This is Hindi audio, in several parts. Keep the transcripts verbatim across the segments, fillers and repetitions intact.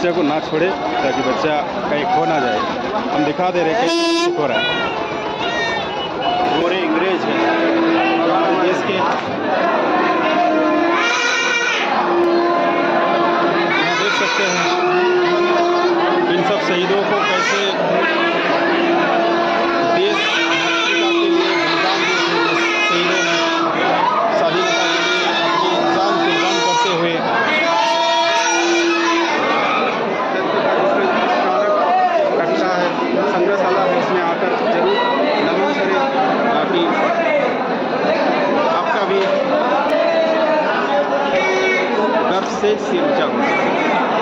बच्चे को ना छोड़े ताकि बच्चा कहीं खो ना जाए। हम दिखा दे रहे कि खो रहा है। गोरे अंग्रेज हैं देश के। यहाँ देख सकते हैं इन सब शहीदों को कैसे देश के लिए बलिदान दिए। शहीदों ने स्वाधीनता के लिए अपनी जान कुर्बान करते हुए घटना है, संग्रहशाला है, इसमें आकर जरूर नमन करें ताकि आपका भी गर्व से सिर ऊंचा हो सके।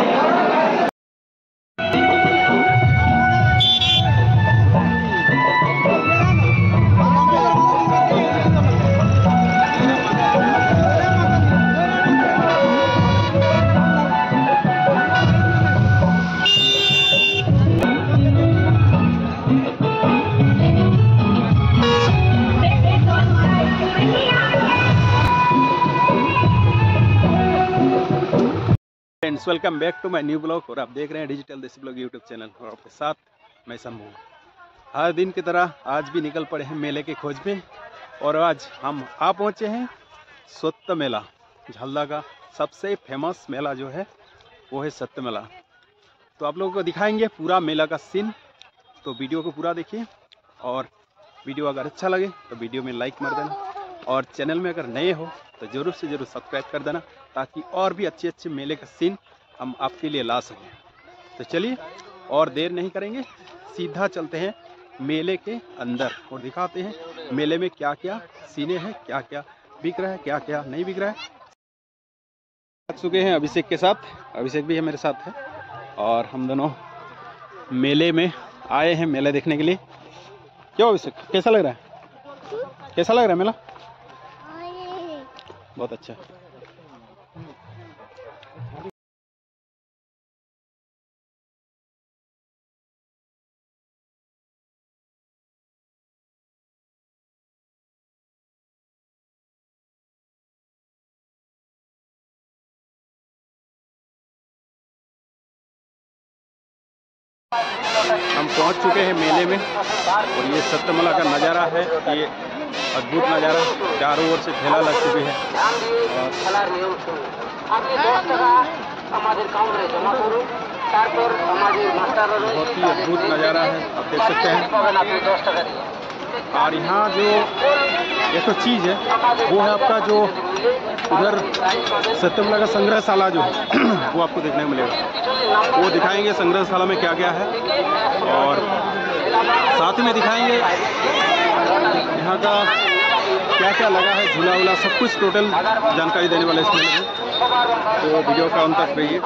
Friends, welcome back to my new blog और आप देख रहे हैं डिजिटल देसी ब्लॉग यूट्यूब चैनल और आपके साथ मैं शंभू। हर दिन की तरह आज भी निकल पड़े हैं मेले की खोज में और आज हम आ पहुंचे हैं सत्य मेला। झलदा का सबसे फेमस मेला जो है वो है सत्य मेला। तो आप लोगों को दिखाएंगे पूरा मेला का सीन, तो वीडियो को पूरा देखिए और वीडियो अगर अच्छा लगे तो वीडियो में लाइक मार देना और चैनल में अगर नए हो तो ज़रूर से ज़रूर सब्सक्राइब कर देना ताकि और भी अच्छे अच्छे मेले का सीन हम आपके लिए ला सकें। तो चलिए और देर नहीं करेंगे, सीधा चलते हैं मेले के अंदर और दिखाते हैं मेले में क्या क्या सीने हैं, क्या क्या बिक रहा है, क्या क्या नहीं बिक रहा है। आ चुके हैं अभिषेक के साथ, अभिषेक भी है मेरे साथ है और हम दोनों मेले में आए हैं मेला देखने के लिए। क्यों अभिषेक, कैसा लग रहा है? कैसा लग रहा है मेला? बहुत अच्छा। हम पहुंच चुके हैं मेले में और ये सत्य मेला का नज़ारा है। ये अद्भुत नज़ारा, चारों ओर से ठेला लग चुकी है बहुत ही अद्भुत नज़ारा है, आप देख सकते हैं। और यहाँ जो एक तो चीज़ है वो है आपका जो उधर सत्य मेला का संग्रहशाला जो है वो आपको देखने को मिलेगा। वो दिखाएंगे संग्रहशाला में क्या क्या है और साथ में दिखाएंगे यहाँ का क्या क्या लगा है, झूला वूला सब कुछ टोटल जानकारी देने वाले इसमें है। तो वीडियो का अंत तक रहिए।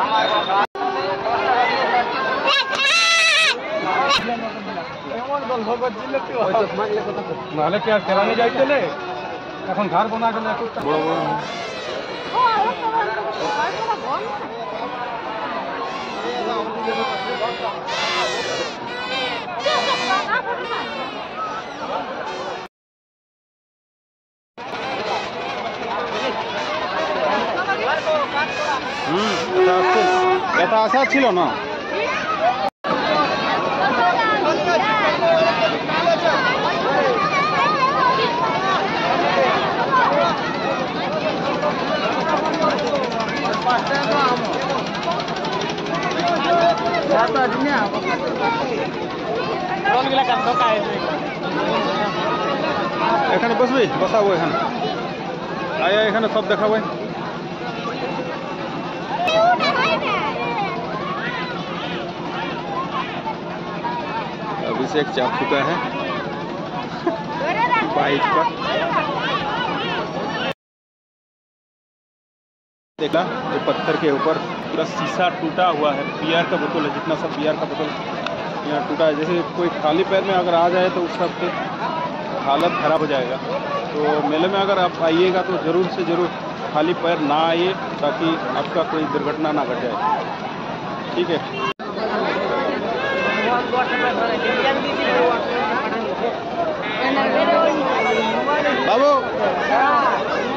नाले क्या कराने जाते ले এখন घर बना के ना कुछ बड़ा बड़ा हम्म এটা আশা ছিল না। এখানে বসবি, বসাবো এখানে আয় এখানে সব দেখাবো। अभिषेक चाप चुका है बाइक पर। देखा ये पत्थर के ऊपर पूरा शीशा टूटा हुआ है, बियर का बोतल है, जितना सब बियर का बोतल यहाँ टूटा है। जैसे कोई खाली पैर में अगर आ जाए तो उस सब हालत खराब हो जाएगा। तो मेले में अगर आप आइएगा तो ज़रूर से ज़रूर खाली पैर ना आइए ताकि आपका कोई दुर्घटना ना घट जाए। ठीक है। बाबू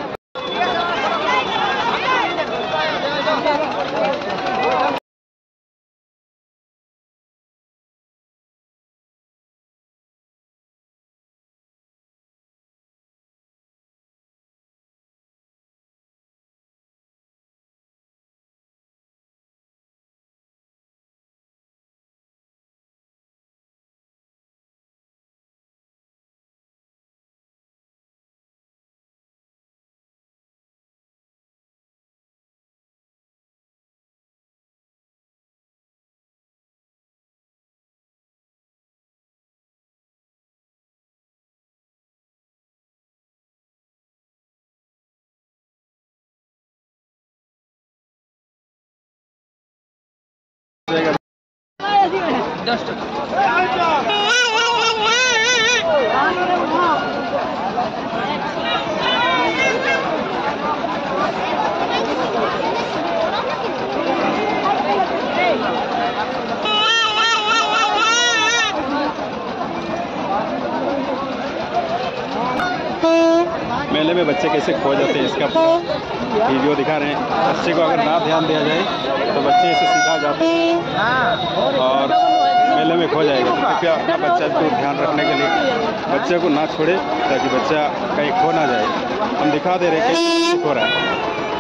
मेले में बच्चे कैसे खो जाते हैं इसका वीडियो दिखा रहे हैं। बच्चे को अगर ना ध्यान दिया जाए तो बच्चे इसे सीधा जाते हैं और मेले में खो जाएगा। तो कृपया अपना बच्चा को ध्यान रखने के लिए बच्चे को ना छोड़े ताकि बच्चा कहीं खो ना जाए। हम दिखा दे रहे कि खो रहा है।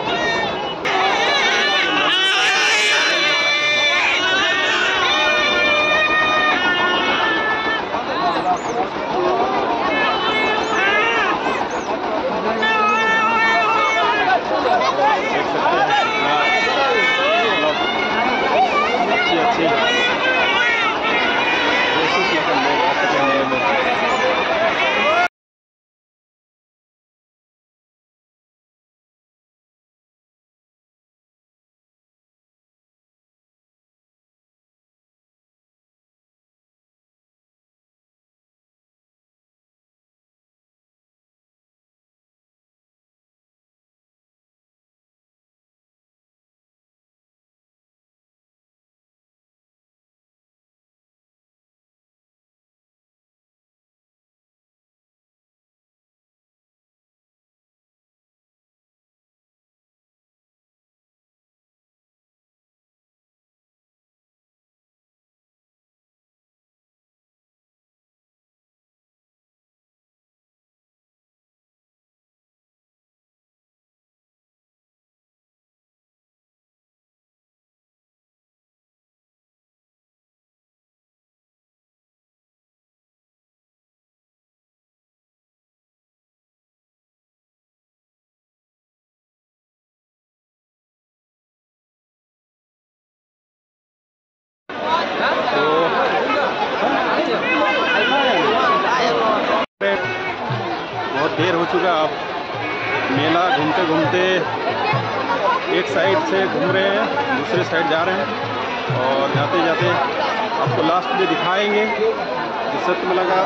बहुत देर हो चुका। अब मेला घूमते घूमते एक साइड से घूम रहे हैं, दूसरे साइड जा रहे हैं और जाते जाते आपको लास्ट में दिखाएंगे जो सत्यमेला का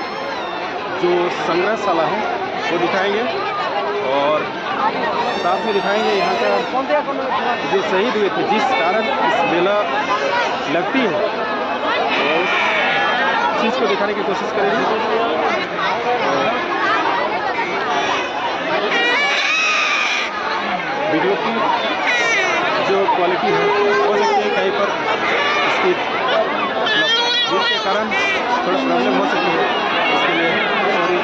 जो संग्रहशाला है वो दिखाएंगे और साथ में दिखाएंगे यहाँ का जो शहीद हुए थे, जिस कारण इस मेला लगती है तो उस चीज़ को दिखाने की कोशिश करेंगे। वीडियो की जो क्वालिटी है हो सकती है कहीं पर इसकी जिसके कारण थोड़ा प्रॉब्लम हो सकती है, इसके लिए सॉरी।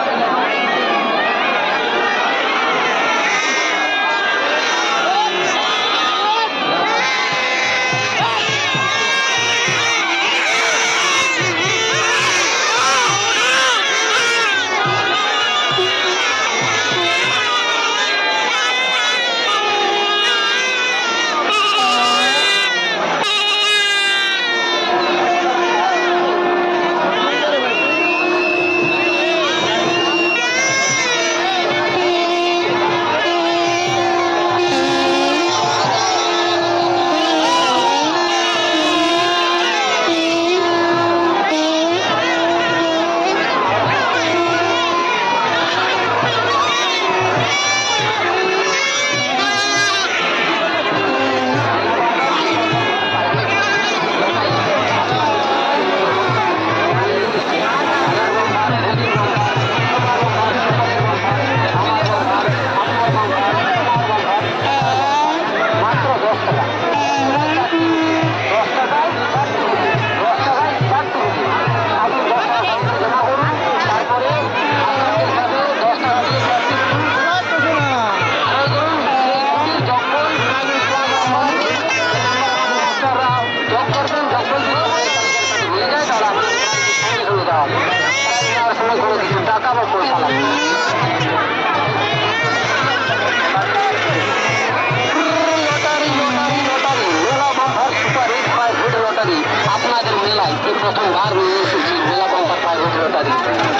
আপনাদের মেলায় প্রথমবার নিয়ে এসেছি মেলা বাম্পার প্রাইভেট লটারি।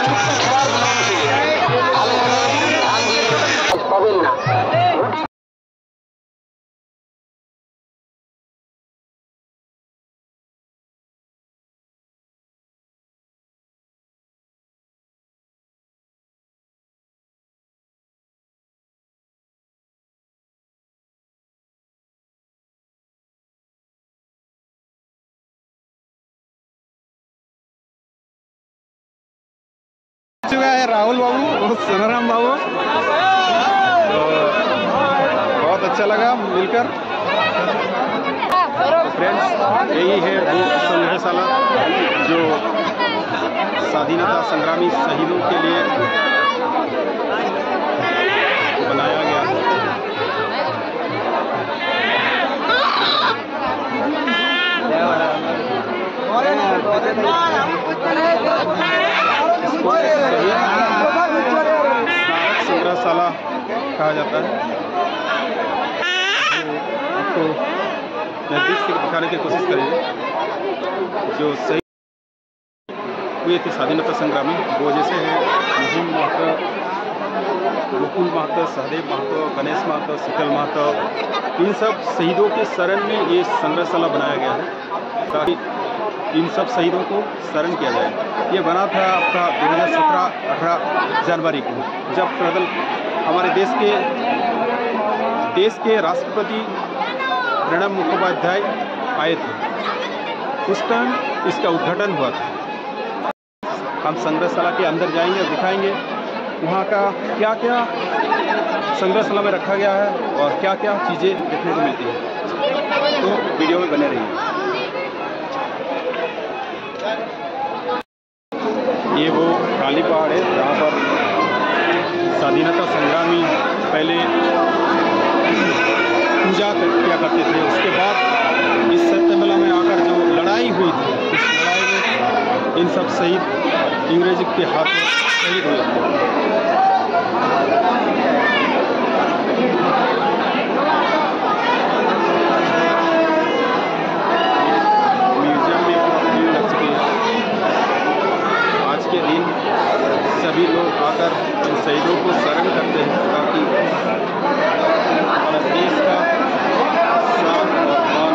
ভালো ধান দিয়ে পাবেন না। चुका है राहुल बाबू और सोनाराम बाबू, तो बहुत अच्छा लगा मिलकर। फ्रेंड्स, यही है वो संग्रहशाला जो स्वाधीनता संग्रामी शहीदों के लिए बनाया गया है। संग्रहशाला कहा जाता है। आपको नज़दीक से दिखाने की कोशिश करेंगे। जो शहीद हुए थे स्वाधीनता संग्रामी, वो जैसे हैं मोहन महतो, गोकुल महतो, सहदेव महतो, गणेश महतो, शीतल महतो, इन सब शहीदों के शरण में ये संग्रहशाला बनाया गया है ताकि इन सब शहीदों को स्मरण किया जाए। ये बना था आपका दो हज़ार सत्रह अठारह जनवरी को, जब प्रदल हमारे देश के देश के राष्ट्रपति प्रणब मुखोपाध्याय आए थे। उस टाइम इसका उद्घाटन हुआ था। हम संग्रहशाला के अंदर जाएंगे और दिखाएंगे वहाँ का क्या क्या संग्रहशाला में रखा गया है और क्या क्या चीज़ें देखने को मिलती हैं। तो वीडियो में बने रहिए। ये वो काली पहाड़ है जहाँ पर स्वाधीनता संग्रामी पहले पूजा किया करते थे। उसके बाद इस सत्यमेला में आकर जो लड़ाई हुई थी, इस लड़ाई में इन सब शहीद इंग्रेज के हाथ में शहीद हुए थे। म्यूजियम में भीड़ लग चुकी है। आज के दिन सभी लोग आकर इन शहीदों को स्मरण करते हैं ताकि हमारे देश का शान और मान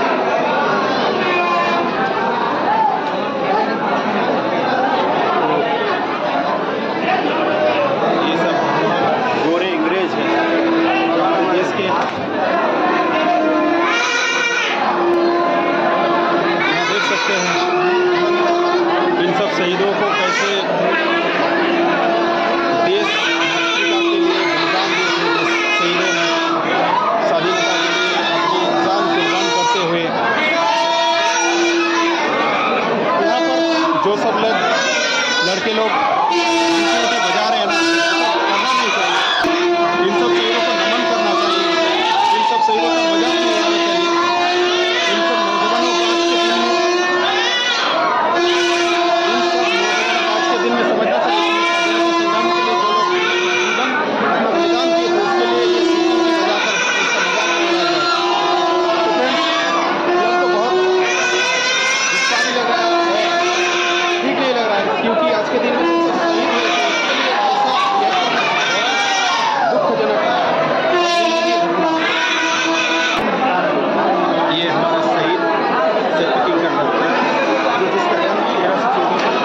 ये सब गोरे अंग्रेज हैं देश के। यहाँ देख सकते हैं इन सब शहीदों को कैसे देश मातृका के लिए बलिदान दिए थे। शहीदों ने स्वाधीनता के लिए अपनी जान कुर्बान करते हुए यहाँ पर जो सब लोग लड़के लोग बजा रहे हैं ना, करना नहीं चाहिए। इन सब शहीदों को नमन करना चाहिए। इन सब शहीदों का मजाक नहीं उड़ाना चाहिए। इन सब नौजवानों को आज के दिन में आज के दिन में समझना चाहिए कि संग्राम के लिए जो लोग जीवन अपना बलिदान दिए थे उसके लिए ये शहीदों की बजाकर इसका मजाक नहीं उड़ाया जाए। तो फ्रेंड्स, ये हमको बहुत गुस्सा भी लग रहा है और ठीक नहीं लग रहा है, क्योंकि आज के दिन में शहीद हुए थे उसके लिए ऐसा यह करना दुखजनक है। ये हमारा शहीद सत्य किंग का नृत्य है जो जिसका जन्म तेरह सौ चौदह में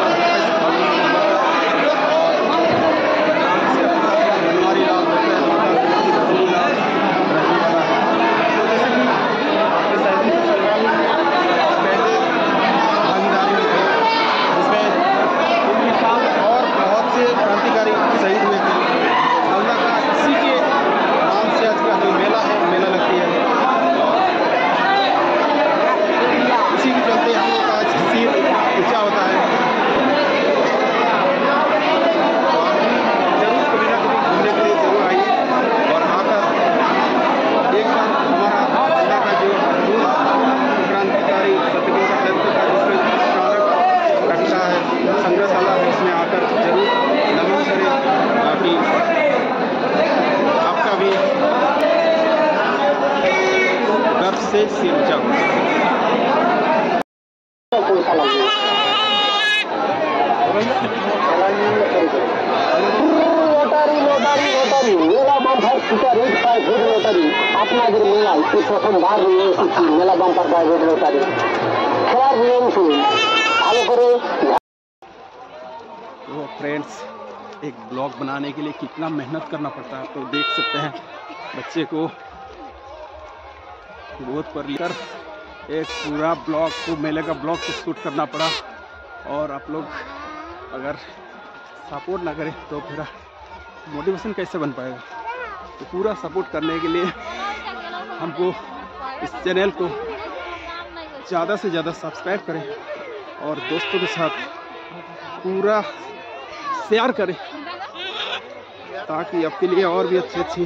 बनवारी लाल होता है, माता रजनी लाल रजनी वाला है। तो जैसे कि स्वाधीनता संग्राम में पहले भागीदारी में थे, जिसमें उनके साथ और बहुत से क्रांतिकारी शहीद हुए थे। हल्दा का इसी के नाम से आज का जो मेला है मेला लगती है। इसी के चलते हम लोग का आज सिर ऊँचा होता है। तो आप भी जरूर कभी ना कभी घूमने के लिए जरूर आइए और आकर एक बार हमारा हल्दा का जो मूल क्रांतिकारी सत्यग्रह का चरित्र का जिसमें तीस स्मारक रखता है संग्रहशाला है, इसमें आकर जरूर नमन करें ताकि आपका भी गर्व से सिर ऊँचा हो सके। লটারি লটারি লটারি মেলা বাম্পার প্রাইভেট লটারি আপনাদের মেলায় এই প্রথমবার নিয়ে এসেছি মেলা বাম্পার প্রাইভেট লটারি। খেলার নিয়ম শুনুন ভালো করে। तो फ्रेंड्स, एक ब्लॉग बनाने के लिए कितना मेहनत करना पड़ता है तो देख सकते हैं। बच्चे को गोद पर लेकर एक पूरा ब्लॉग को मेले का ब्लॉग को शूट करना पड़ा। और आप लोग अगर सपोर्ट ना करें तो फिर मोटिवेशन कैसे बन पाएगा। तो पूरा सपोर्ट करने के लिए हमको इस चैनल को ज़्यादा से ज़्यादा सब्सक्राइब करें और दोस्तों के साथ पूरा शेयर करें ताकि आपके लिए और भी अच्छी अच्छी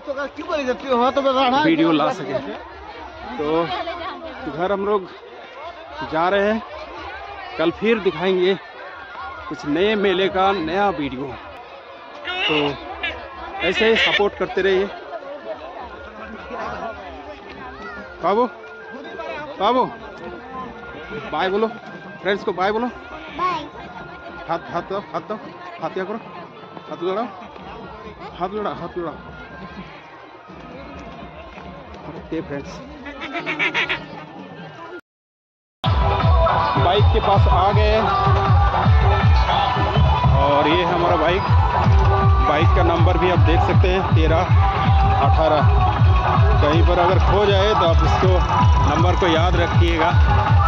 वीडियो ला सके। तो घर हम लोग जा रहे हैं, कल फिर दिखाएंगे कुछ नए मेले का नया वीडियो। तो ऐसे ही सपोर्ट करते रहिए। बाबू बाबू बाय बोलो, फ्रेंड्स को बाय बोलो। हाथ हाथ दो, हाथ दो, हाथ क्या करो, हाथ लड़ाओ, हाथ लड़ा हाथ लड़ा। ओके फ्रेंड्स, बाइक के पास आ गए और ये हमारा बाइक बाइक का नंबर भी आप देख सकते हैं, तेरह अठारह। कहीं पर अगर खो जाए तो आप इसको नंबर को याद रखिएगा।